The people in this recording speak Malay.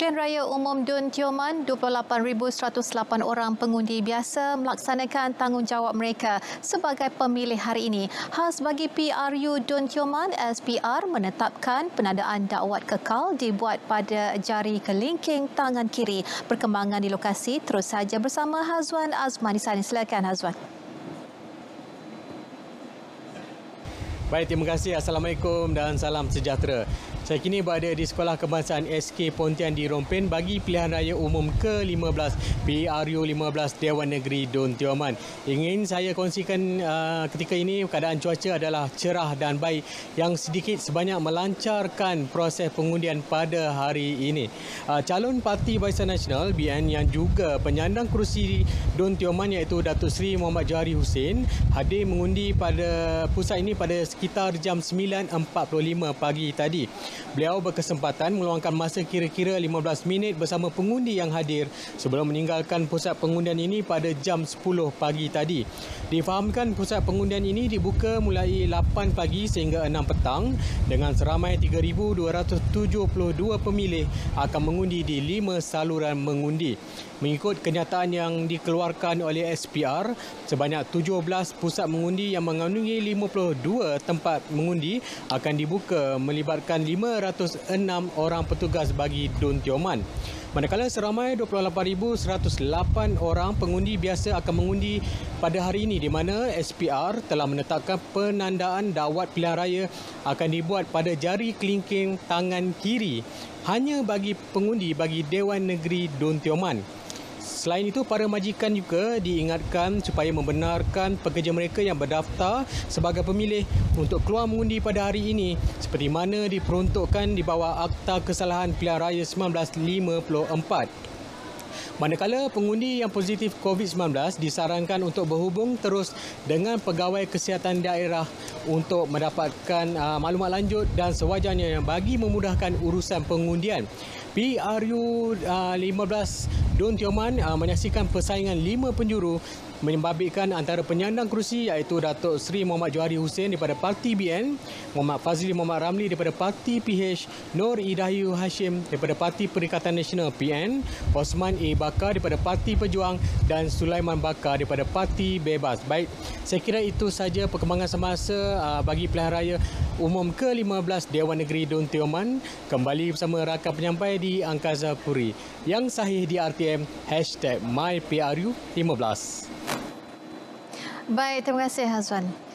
Pilihan Raya Umum Dun Tioman, 28,108 orang pengundi biasa melaksanakan tanggungjawab mereka sebagai pemilih hari ini. Khas bagi PRU Dun Tioman, SPR menetapkan penandaan dakwat kekal dibuat pada jari kelingking tangan kiri. Perkembangan di lokasi terus saja bersama Hazwan Azman. Silakan Hazwan. Baik, terima kasih. Assalamualaikum dan salam sejahtera. Saya kini berada di Sekolah Kebangsaan SK Pontian di Rompen bagi pilihan raya umum ke-15 PRU 15 Dewan Negeri Dun Tioman. Ingin saya kongsikan ketika ini keadaan cuaca adalah cerah dan baik yang sedikit sebanyak melancarkan proses pengundian pada hari ini. Calon Parti Barisan Nasional BN yang juga penyandang kerusi Dun Tioman iaitu Datuk Seri Muhammad Johari Hussein hadir mengundi pada pusat ini pada sekitar jam 9.45 pagi tadi. Beliau berkesempatan meluangkan masa kira-kira 15 minit bersama pengundi yang hadir sebelum meninggalkan pusat pengundian ini pada jam 10 pagi tadi. Difahamkan pusat pengundian ini dibuka mulai 8 pagi sehingga 6 petang dengan seramai 3,272 pemilih akan mengundi di 5 saluran mengundi. Mengikut kenyataan yang dikeluarkan oleh SPR, sebanyak 17 pusat mengundi yang mengandungi 52 tempat mengundi akan dibuka melibatkan 506 orang petugas bagi Dun Tioman. Manakala seramai 28,108 orang pengundi biasa akan mengundi pada hari ini di mana SPR telah menetapkan penandaan dakwat pilihan raya akan dibuat pada jari kelingking tangan kiri hanya bagi pengundi bagi Dewan Negeri Dun Tioman. Selain itu, para majikan juga diingatkan supaya membenarkan pekerja mereka yang berdaftar sebagai pemilih untuk keluar mengundi pada hari ini seperti mana diperuntukkan di bawah Akta Kesalahan Pilihan Raya 1954. Manakala pengundi yang positif COVID-19 disarankan untuk berhubung terus dengan pegawai kesihatan daerah untuk mendapatkan maklumat lanjut dan sewajarnya bagi memudahkan urusan pengundian. PRU 15 Dun Tioman menyaksikan persaingan 5 penjuru membabitkan antara penyandang kerusi iaitu Datuk Seri Muhammad Johari Hussein daripada Parti BN, Muhammad Fazli Muhammad Ramli daripada Parti PH, Nur Idayu Hashim daripada Parti Perikatan Nasional PN, Osman A. Bakar daripada Parti Pejuang dan Sulaiman Bakar daripada Parti Bebas. Baik, saya kira itu saja perkembangan semasa bagi pilihan raya umum ke-15 Dewan Negeri Dun Tioman. Kembali bersama rakan penyampai di Angkasa Puri. Yang sahih di RTM #MyPRU15. Baik, terima kasih Hazwan.